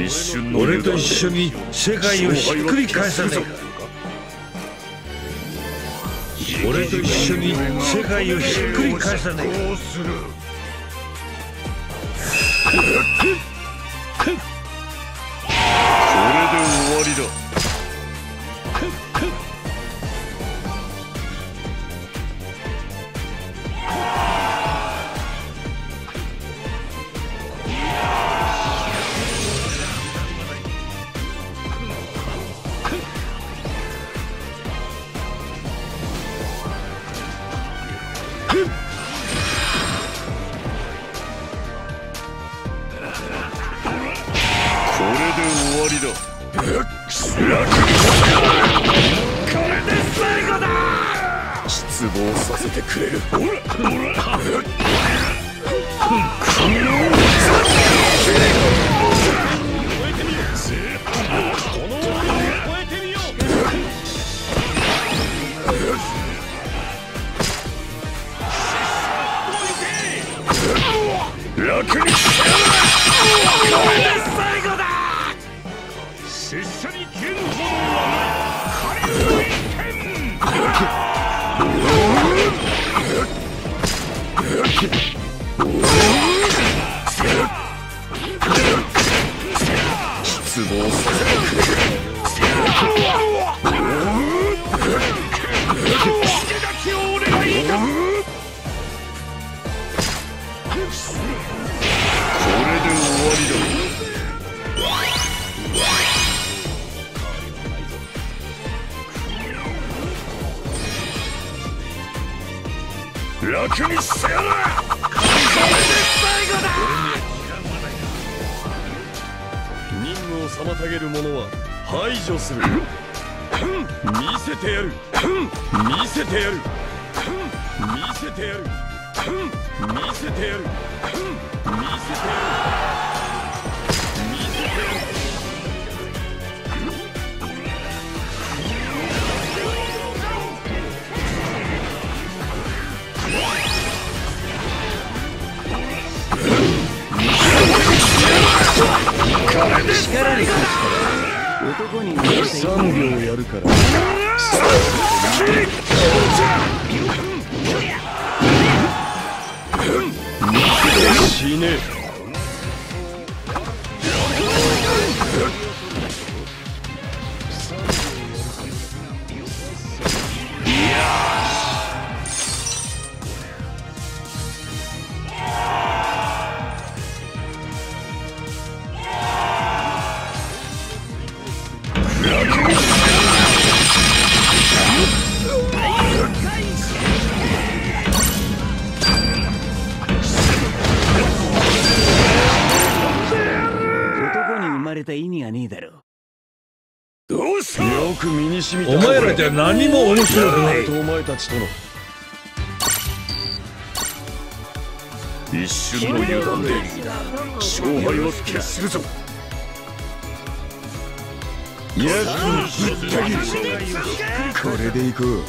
俺と一緒に世界をひっくり返さねえか。俺と一緒に世界をひっくり返さねえか。 これで終わりだ。失望させてくれる。楽にしてやる。これで最後だ。拙者に剣ほどはない。神の一失望させてくれる。助だけをお願いいたす。これで終わりだ。楽にしてやる。これで最後だ。任務を妨げる者は排除する。見せてやる。見せてやる。見せてやる。見せてやる。見せてやる。見せてやる。 力に関しては男に3秒やるから。 死ね。 意味がねえだろ。 どうした。よく身に染みた。 お前らじゃ何も面白くない。 お前たちとの一瞬の油断で勝敗を決するぞ。やつにぶった切る。これでいこう。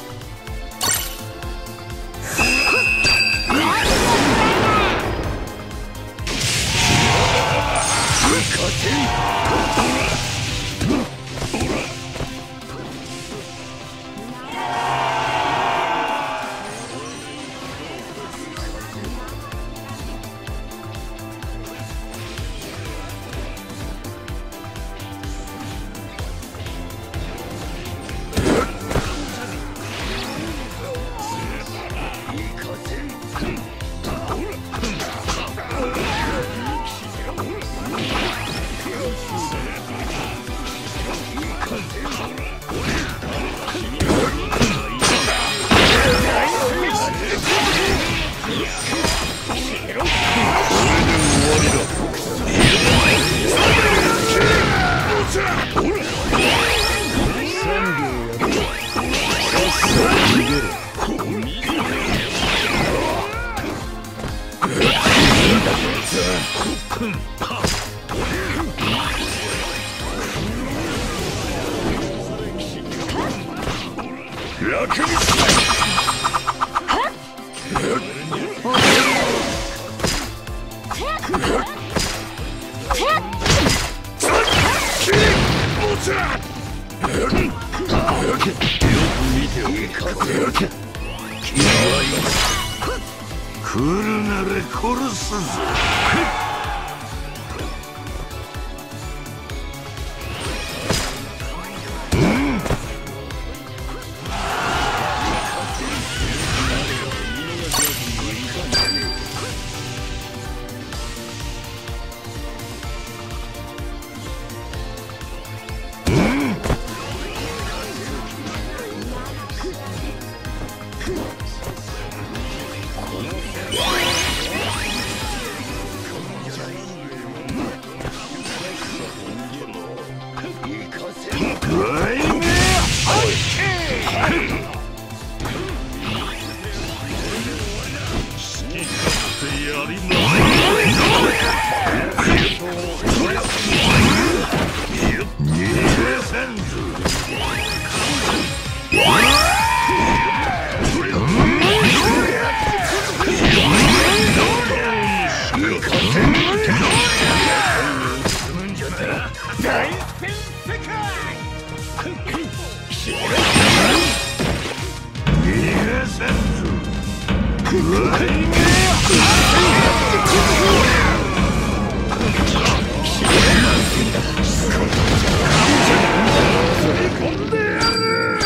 楽に来るなら殺すぞ。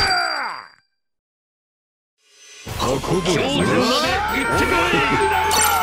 運ぶ。